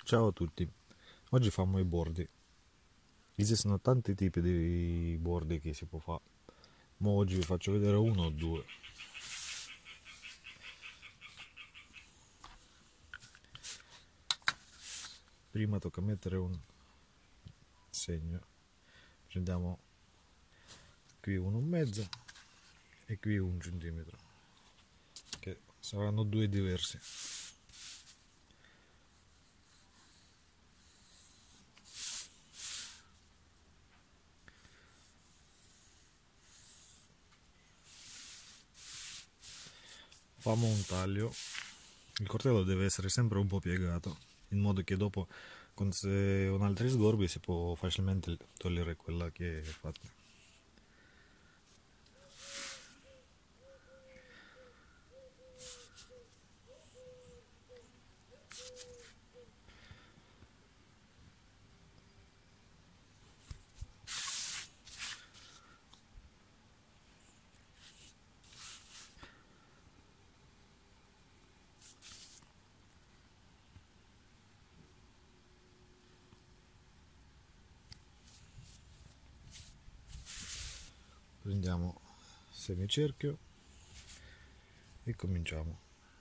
Ciao a tutti, oggi facciamo i bordi. Esistono tanti tipi di bordi che si può fare, ma oggi vi faccio vedere uno o due. Prima tocca mettere un segno, prendiamo qui 1,5 e qui 1 centimetro, che saranno due diversi. Facciamo un taglio, il coltello deve essere sempre un po' piegato, in modo che dopo, con un altri sgorbi, si può facilmente togliere quella che è fatta. Prendiamo semicerchio e cominciamo.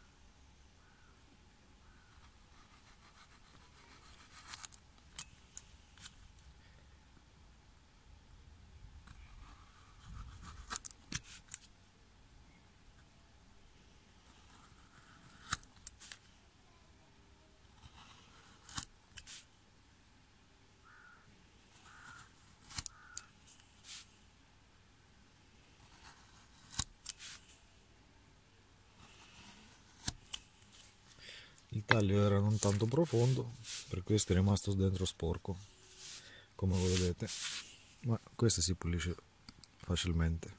Il taglio era non tanto profondo, per questo è rimasto dentro sporco, come voi vedete, ma questo si pulisce facilmente.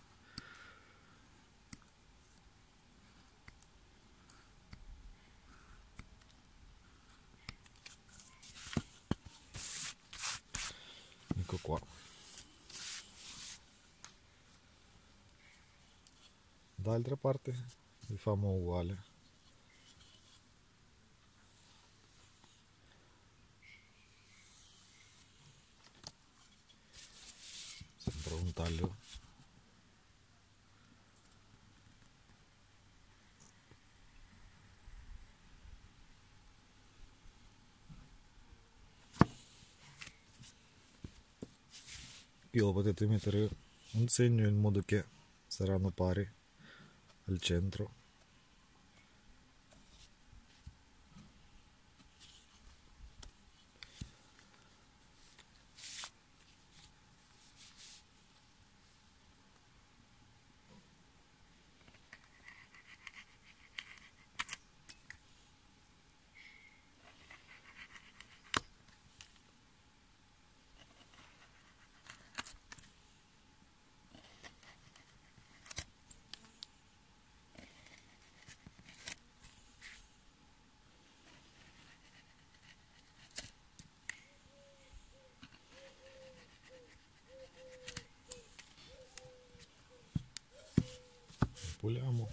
Ecco qua. D'altra parte li facciamo uguale. Sempre un taglio. Qui lo potete mettere un segno in modo che saranno pari al centro. Puliamo.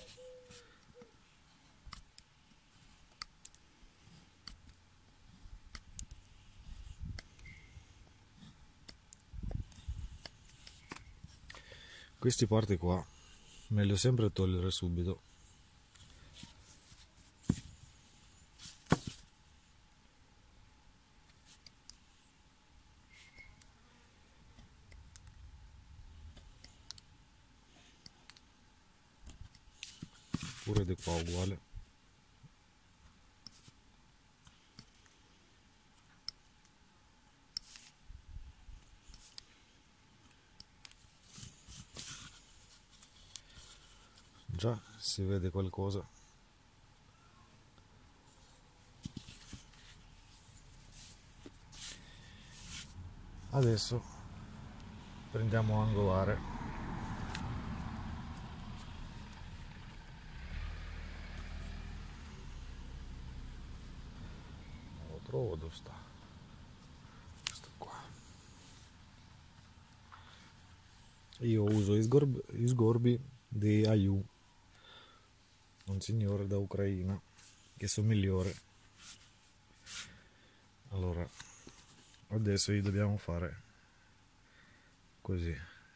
Queste parti qua meglio sempre togliere subito. Pure di qua uguale. Già si vede qualcosa. Adesso prendiamo angolare. Non lo trovo, dove sta? Questo qua. Io uso gli sgorbi di Ayu, un signore da Ucraina, che sono migliori. Allora, adesso gli dobbiamo fare così.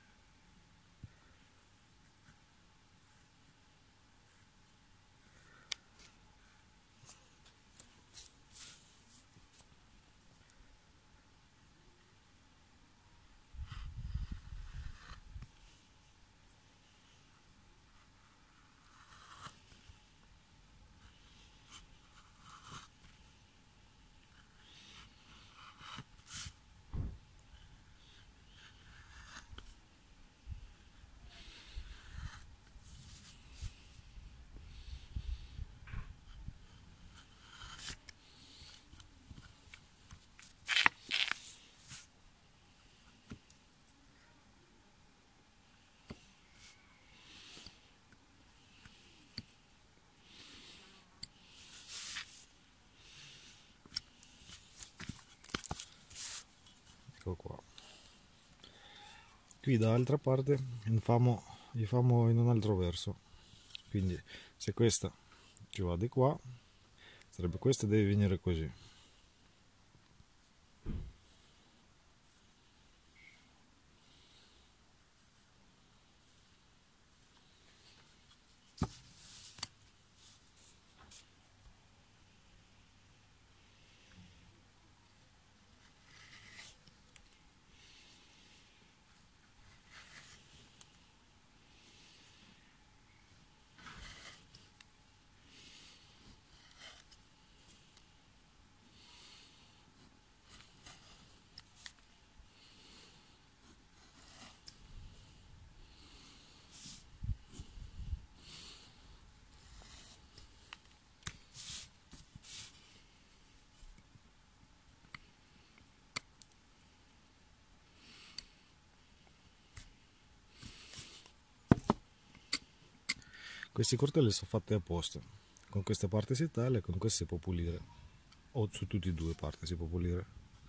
Ecco qua. Qui dall'altra parte gli famo in un altro verso. Quindi se questa ci va di qua, sarebbe questa deve venire così. Questi cortelli sono fatti apposta. Con questa parte si taglia e con questa si può pulire. O su tutti e due parti si può pulire.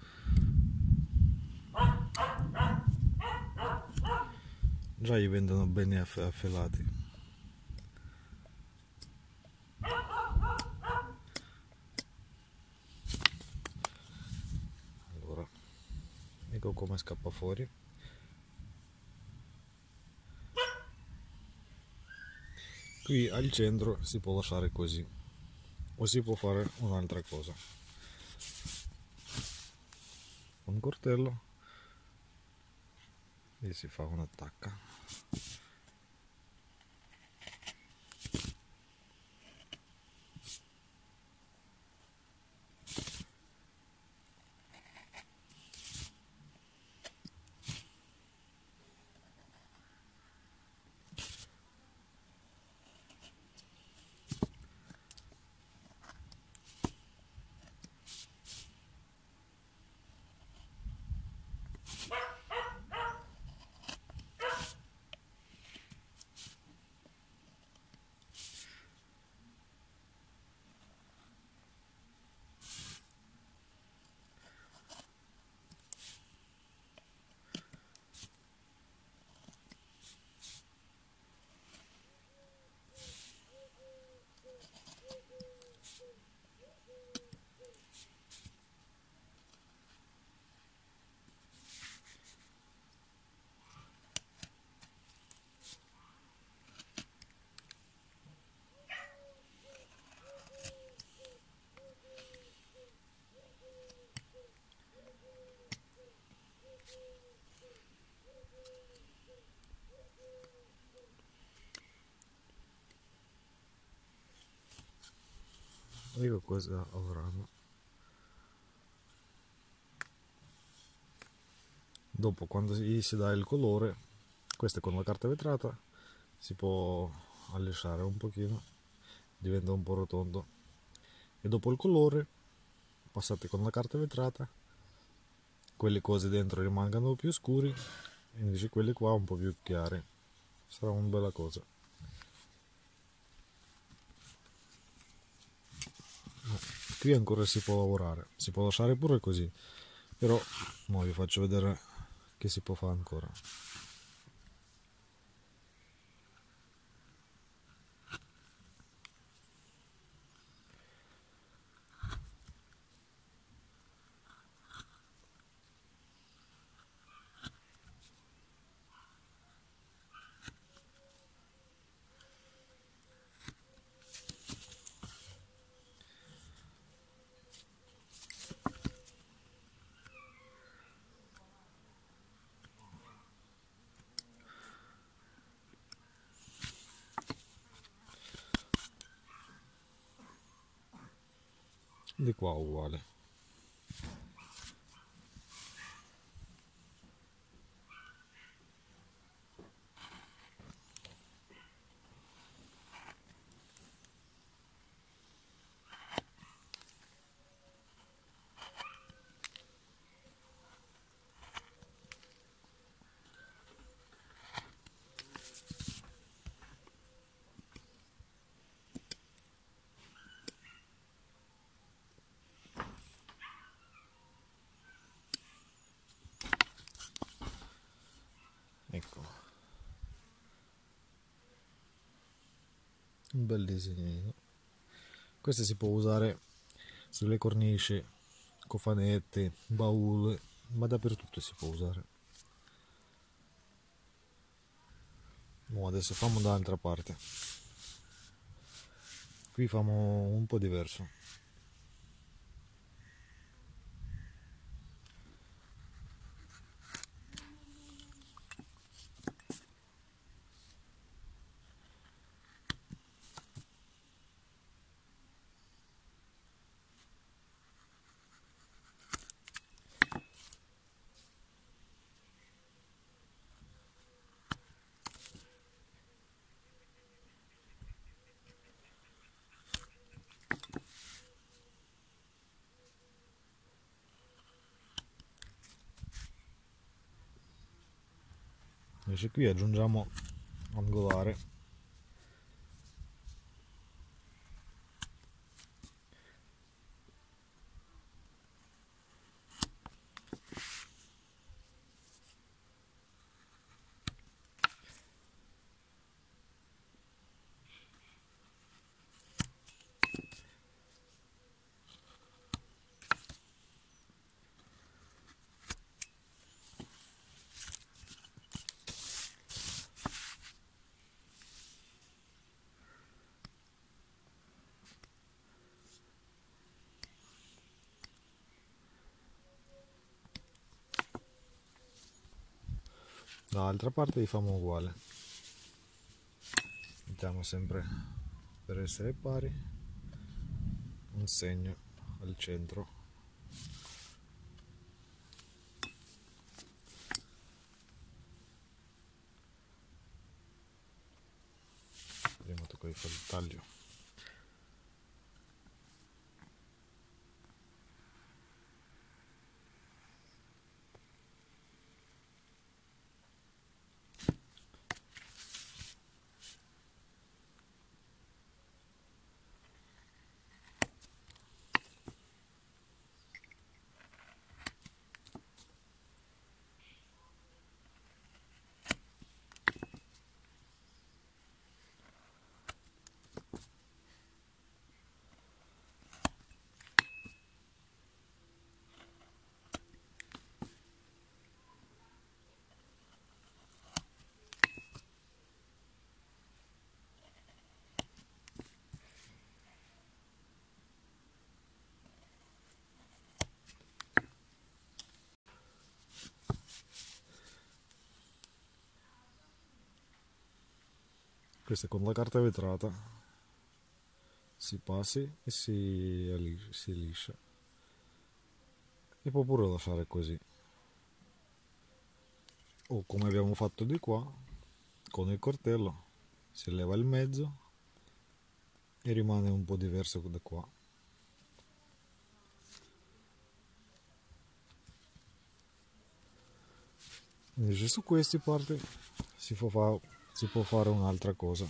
Già gli vendono bene affilati. Allora, ecco come scappa fuori. Qui al centro si può lasciare così. O si può fare un'altra cosa. Un coltello e si fa un'attacca. Ecco cosa avranno. Dopo, quando gli si dà il colore, questa con la carta vetrata si può allisciare un pochino, diventa un po' rotondo. E dopo il colore, passate con la carta vetrata, quelle cose dentro rimangono più scuri e invece quelle qua un po' più chiare. Sarà una bella cosa. Qui ancora si può lavorare, si può lasciare pure così, però mo vi faccio vedere che si può fare ancora. di qua uguale. Ecco, un bel disegnino. Questo si può usare sulle cornici, cofanette, baule, ma dappertutto si può usare. Adesso facciamo dall'altra parte. Qui facciamo un po' diverso. Invece qui aggiungiamo angolare. Dall'altra parte li facciamo uguale. Mettiamo sempre, per essere pari, un segno al centro. Prima tocca di fare il taglio. Questa con la carta vetrata si passi e si liscia, e può pure lasciare così, o come abbiamo fatto di qua con il coltello si leva il mezzo e rimane un po' diverso da qua. Invece su questi parti si può fare un'altra cosa.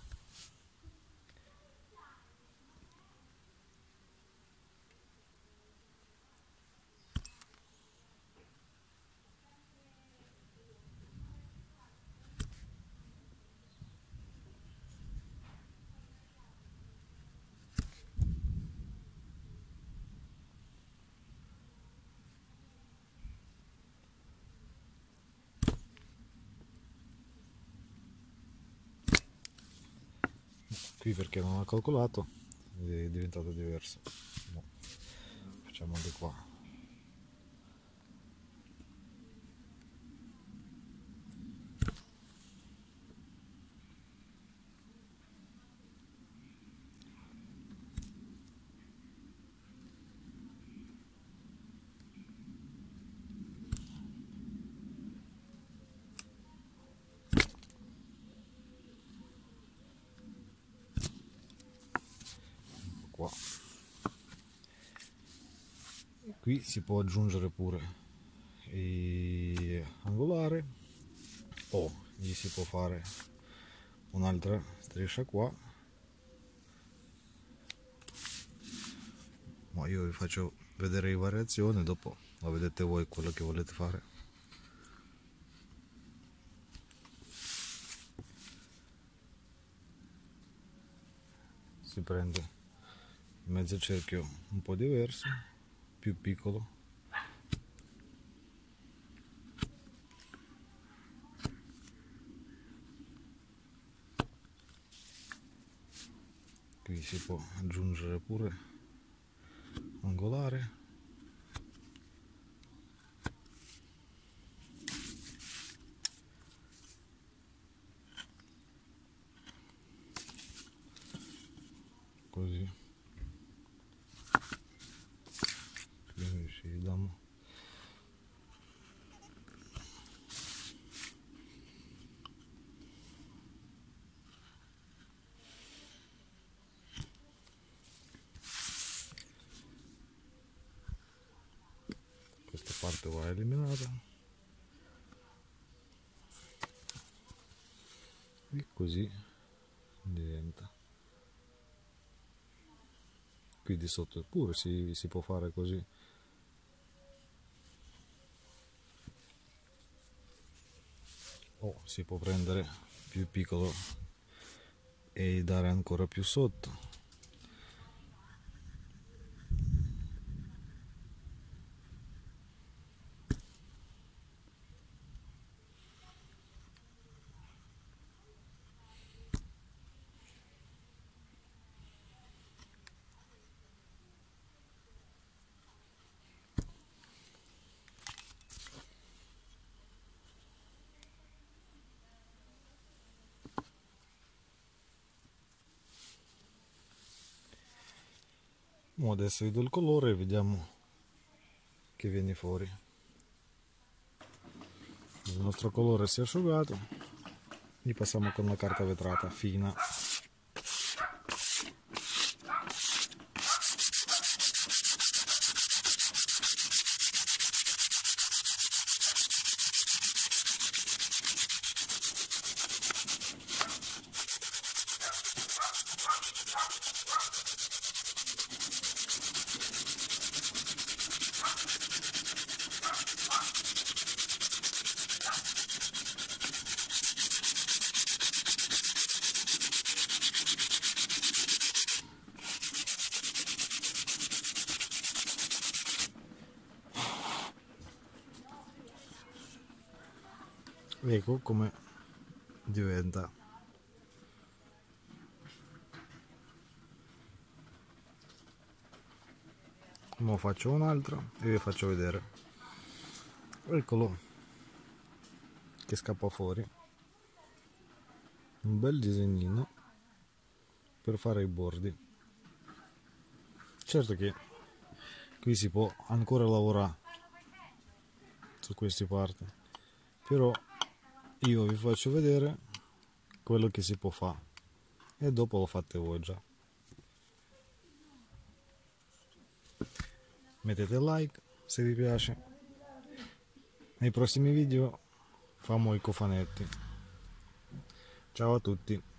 Qui perché non ho calcolato è diventato diverso. No. Facciamo di qua. Qui si può aggiungere pure angolare, o gli si può fare un'altra striscia qua, ma io vi faccio vedere le variazioni, dopo la vedete voi quello che volete fare. Si prende il mezzo cerchio un po' diverso, più piccolo, qui si può aggiungere pure angolare, così, quindi ci diamo questa parte va eliminata e così diventa. Qui di sotto pure si può fare così, o si può prendere più piccolo e dare ancora più sotto. Adesso vi do il colore e vediamo che viene fuori. Il nostro colore si è asciugato, gli passiamo con una carta vetrata fina. Ecco come diventa. Ora faccio un altro e vi faccio vedere. Eccolo che scappa fuori. Un bel disegnino per fare i bordi. Certo che qui si può ancora lavorare su queste parti, però io vi faccio vedere quello che si può fare e dopo lo fate voi già. Mettete like se vi piace. Nei prossimi video famo i cofanetti. Ciao a tutti.